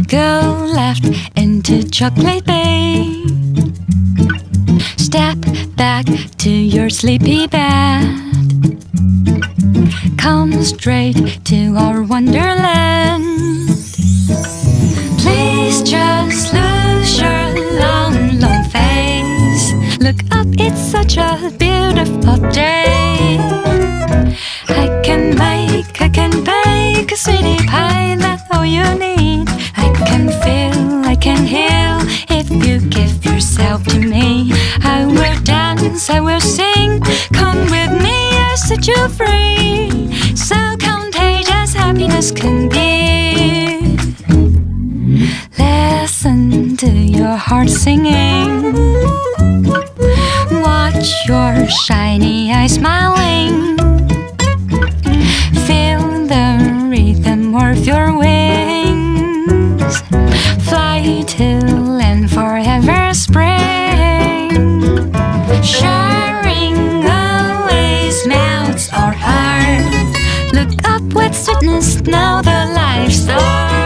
Go left into chocolate bay. Step back to your sleepy bed. Come straight to our wonderland. Please just lose your long, long face. Look up, it's such a beautiful day. I can bake a sweetie pie, that's all you need. I can feel, I can heal, if you give yourself to me. I will dance, I will sing, come with me, I set you free. So contagious happiness can be. Listen to your heart singing. Watch your shiny eyes smiling. Feel the rhythm of your wings. Fly to land forever spring. Sharing always melts our heart. Look up with sweetness, now the life starts.